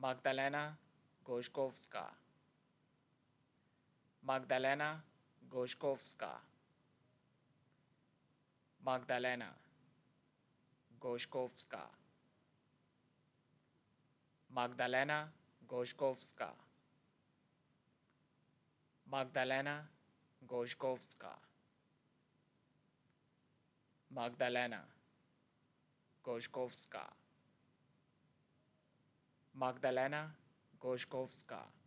Magdalena Gorzkowska, Magdalena Gorzkowska, Magdalena Gorzkowska, Magdalena Gorzkowska, Magdalena Gorzkowska, Magdalena Gorzkowska, Magdalena Gorzkowska.